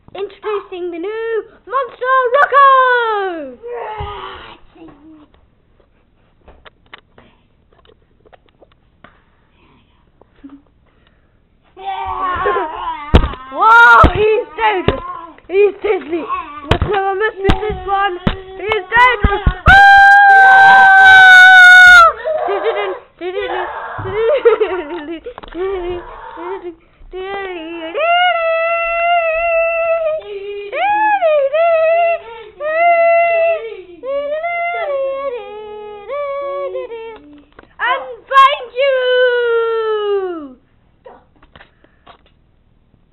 Introducing the new Monster Rocco! Whoa, he's dangerous! He's deadly! What's the mess with this one? He's dangerous!